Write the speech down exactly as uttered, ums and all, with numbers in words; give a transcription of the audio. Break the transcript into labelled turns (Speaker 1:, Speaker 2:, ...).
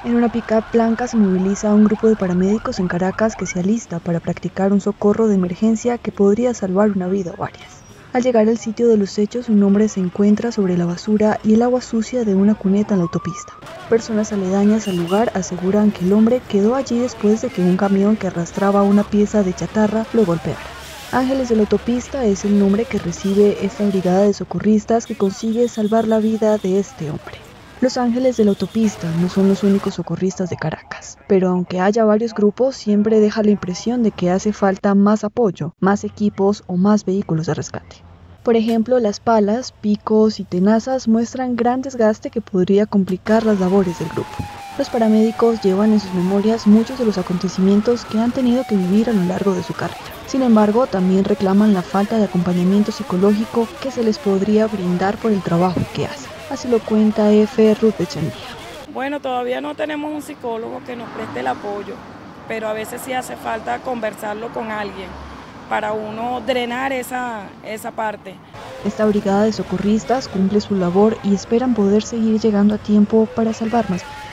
Speaker 1: En una pick-up blanca se moviliza un grupo de paramédicos en Caracas que se alista para practicar un socorro de emergencia que podría salvar una vida o varias. Al llegar al sitio de los hechos, un hombre se encuentra sobre la basura y el agua sucia de una cuneta en la autopista. Personas aledañas al lugar aseguran que el hombre quedó allí después de que un camión que arrastraba una pieza de chatarra lo golpeara. Ángeles de la Autopista es el nombre que recibe esta brigada de socorristas que consigue salvar la vida de este hombre. Los Ángeles de la Autopista no son los únicos socorristas de Caracas, pero aunque haya varios grupos, siempre deja la impresión de que hace falta más apoyo, más equipos o más vehículos de rescate. Por ejemplo, las palas, picos y tenazas muestran gran desgaste que podría complicar las labores del grupo. Los paramédicos llevan en sus memorias muchos de los acontecimientos que han tenido que vivir a lo largo de su carrera. Sin embargo, también reclaman la falta de acompañamiento psicológico que se les podría brindar por el trabajo que hacen. Así lo cuenta F. Ruth Echandía.
Speaker 2: Bueno, todavía no tenemos un psicólogo que nos preste el apoyo, pero a veces sí hace falta conversarlo con alguien para uno drenar esa, esa parte.
Speaker 1: Esta brigada de socorristas cumple su labor y esperan poder seguir llegando a tiempo para salvar más vidas.